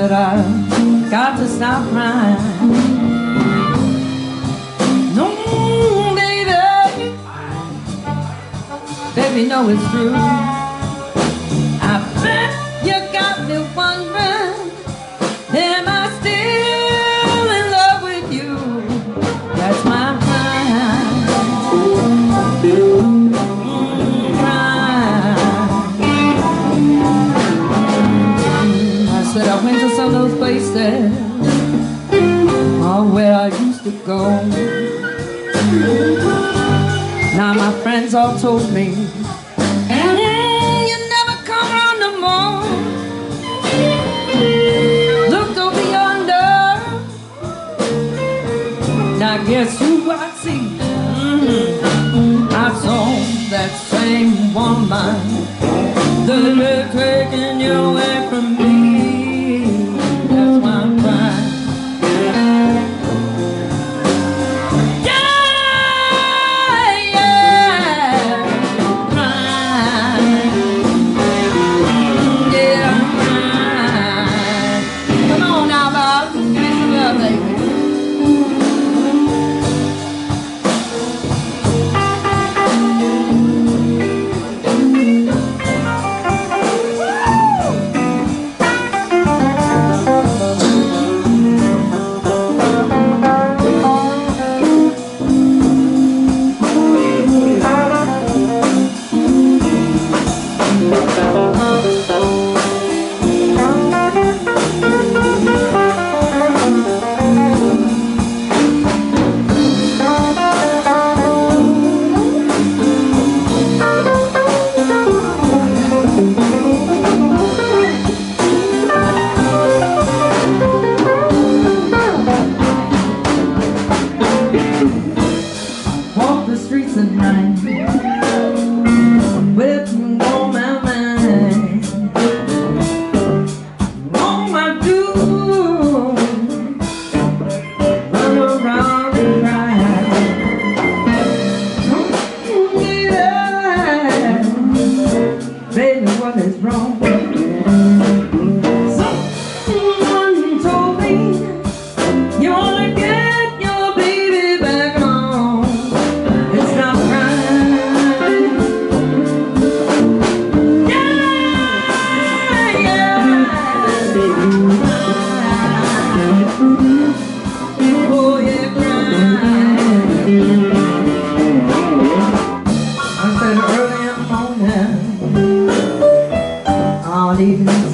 said I got to stop crying. No, baby, no, it's true. I bet you got me wondering, am I still in love with you? That's my crime. I said I went to some of those places, where I used to go. Now my friends all told me, you never come around no more. Looked over yonder, now guess who I see? I saw that same woman that had taken you away from me. That's why I'm crying. Baby, what is wrong? Someone told me you wanna get your baby back home. It's not right. Yeah, yeah. Oh yeah, crying. I said early in the morning, all evening.